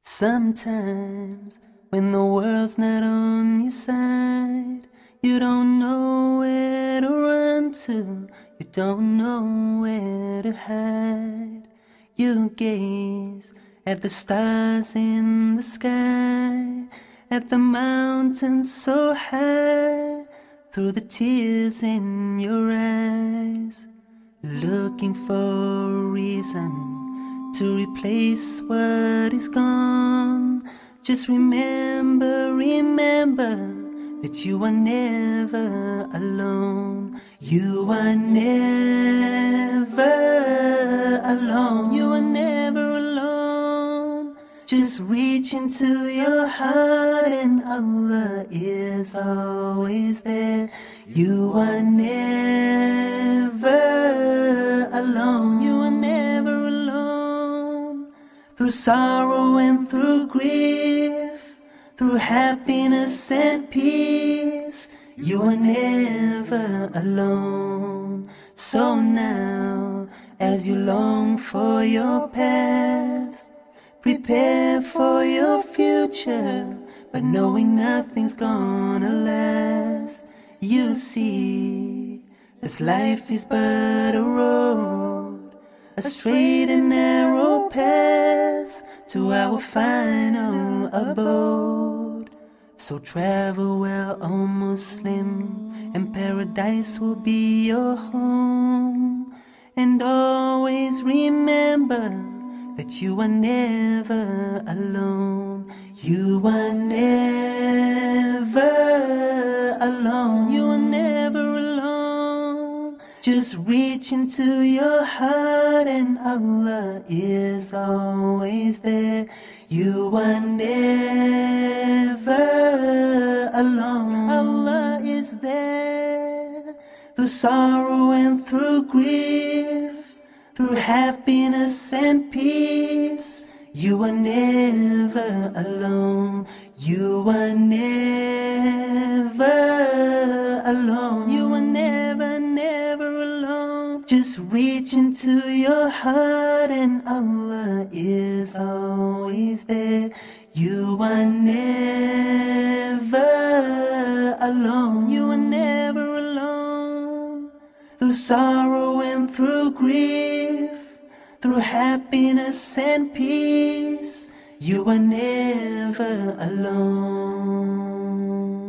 Sometimes when the world's not on your side, you don't know where to run to, you don't know where to hide. You gaze at the stars in the sky, at the mountains so high, through the tears in your eyes, looking for a reason to replace what is gone. Just remember, remember that you are never alone. You are never alone. You are never alone. Just reach into your heart and Allah is always there. You are never alone. You are never alone. Through sorrow and through grief, through happiness and peace, you are never alone. So now, as you long for your past, prepare for your future, but knowing nothing's gonna last. You see, this life is but a road, a straight and narrow path to our final abode. So travel well, O Muslim, and paradise will be your home. And always remember that you are never alone. You are never alone. You are never alone. Just reach into your heart and Allah is always there. You are never alone. Allah is there. Through sorrow and through grief, through happiness and peace, you are never alone. You are never alone. You are never, never alone. Just reach into your heart and Allah is always there. You are never alone. You are never alone. Through sorrow and through grief, through happiness and peace, you are never alone.